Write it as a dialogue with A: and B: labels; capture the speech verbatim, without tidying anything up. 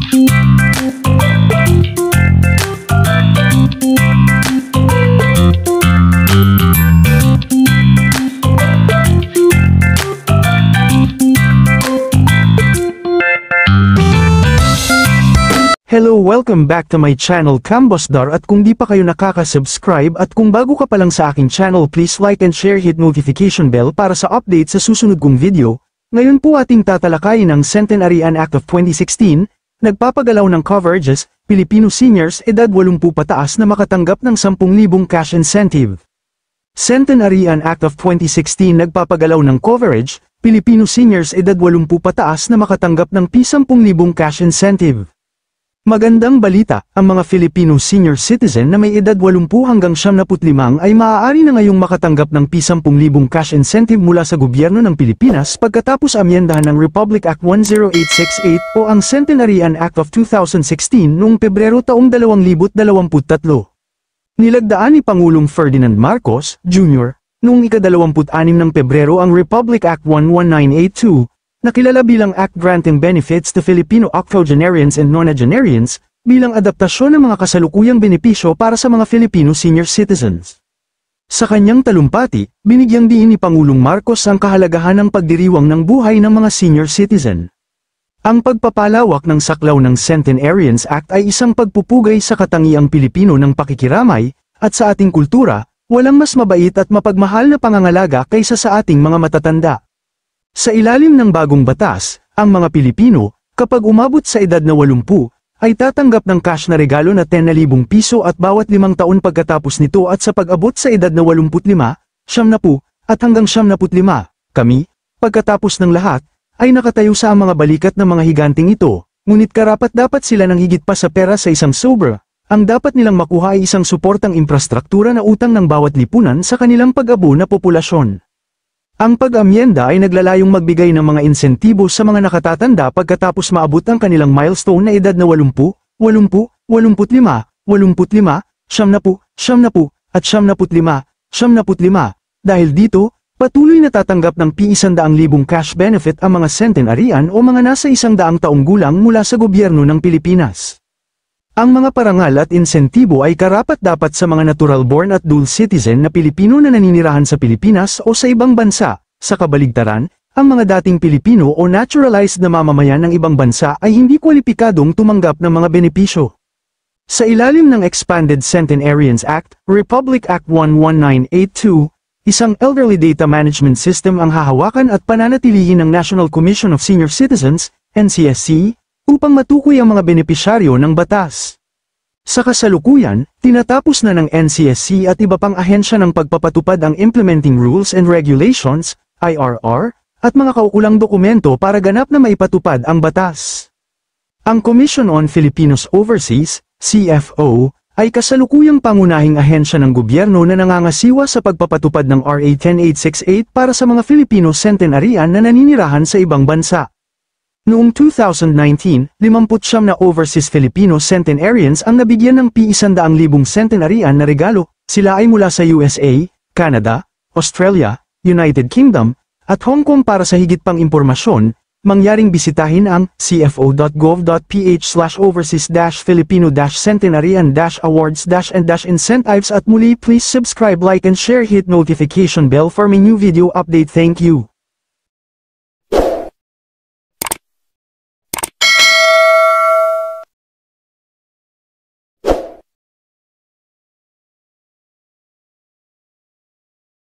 A: Hello, welcome back to my channel Kambosdar, at kung di pa kayo nakaka-subscribe at kung bago ka pa lang sa aking channel, please like and share, hit notification bell para sa update sa susunod kong video. Ngayon po ating tatalakayin ang Centenarian Act of twenty sixteen, nagpapagalaw ng coverages, Filipino seniors edad eighty pataas na makatanggap ng ten thousand cash incentive. Centenarian Act of twenty sixteen nagpapagalaw ng coverage, Filipino seniors edad eighty pataas na makatanggap ng ten thousand cash incentive. Magandang balita, ang mga Filipino senior citizen na may edad eighty hanggang seventy-five ay maaari na ngayong makatanggap ng ten thousand cash incentive mula sa gobyerno ng Pilipinas pagkatapos amyendahan ng Republic Act ten eight sixty-eight o ang Centenarian Act of two thousand sixteen noong Pebrero taong two thousand twenty-three. Nilagdaan ni Pangulong Ferdinand Marcos, Junior, noong ika-dalawampu't-anim ng Pebrero ang Republic Act nineteen eighty-two, na kilala bilang Act Granting Benefits to Filipino Octogenarians and Nonagenarians, bilang adaptasyon ng mga kasalukuyang benepisyo para sa mga Filipino senior citizens. Sa kanyang talumpati, binigyang diin ni Pangulong Marcos ang kahalagahan ng pagdiriwang ng buhay ng mga senior citizen. Ang pagpapalawak ng saklaw ng Centenarians Act ay isang pagpupugay sa katangiang Pilipino ng pakikiramay, at sa ating kultura, walang mas mabait at mapagmahal na pangangalaga kaysa sa ating mga matatanda. Sa ilalim ng bagong batas, ang mga Pilipino, kapag umabot sa edad na eighty, ay tatanggap ng cash na regalo na ten thousand piso at bawat limang taon pagkatapos nito, at sa pag-abot sa edad na eighty-five, seventy, at hanggang seventy-five, kami, pagkatapos ng lahat, ay nakatayo sa mga balikat ng mga higanting ito, ngunit karapat-dapat sila ng higit pa sa pera sa isang sobra. Ang dapat nilang makuha ay isang suportang infrastruktura na utang ng bawat lipunan sa kanilang pag-abo na populasyon. Ang pag-amyenda ay naglalayong magbigay ng mga insentibo sa mga nakatatanda pagkatapos maabot ang kanilang milestone na edad na eighty, eighty, eighty-five, eighty-five, seventy, seventy, at seventy-five, seventy-five. Dahil dito, patuloy na tatanggap ng one hundred thousand cash benefit ang mga centenarian o mga nasa isang daang taong gulang mula sa gobyerno ng Pilipinas. Ang mga parangal at insentibo ay karapat-dapat sa mga natural-born at dual citizen na Pilipino na naninirahan sa Pilipinas o sa ibang bansa. Sa kabaligtaran, ang mga dating Pilipino o naturalized na mamamayan ng ibang bansa ay hindi kwalipikadong tumanggap ng mga benepisyo. Sa ilalim ng Expanded Centenarians Act, Republic Act nineteen eighty-two, isang elderly data management system ang hahawakan at pananatilihin ng National Commission of Senior Citizens, N C S C, upang matukoy ang mga benepisyaryo ng batas. Sa kasalukuyan, tinatapos na ng N C S C at iba pang ahensya ng pagpapatupad ang Implementing Rules and Regulations, I R R, at mga kaukulang dokumento para ganap na maipatupad ang batas. Ang Commission on Filipinos Overseas, C F O, ay kasalukuyang pangunahing ahensya ng gobyerno na nangangasiwa sa pagpapatupad ng R A ten eight sixty-eight para sa mga Filipino centenarian na naninirahan sa ibang bansa. Noong two thousand nineteen, fifty-nine na overseas Filipino centenarians ang nabigyan ng one hundred thousand centenarian na regalo. Sila ay mula sa U S A, Canada, Australia, United Kingdom, at Hong Kong. Para sa higit pang impormasyon, mangyaring bisitahin ang c f o dot gov dot p h slash overseas dash filipino dash centenarian dash awards dash and dash incentives. At muli, please subscribe, like and share, hit notification bell for my new video update. Thank you.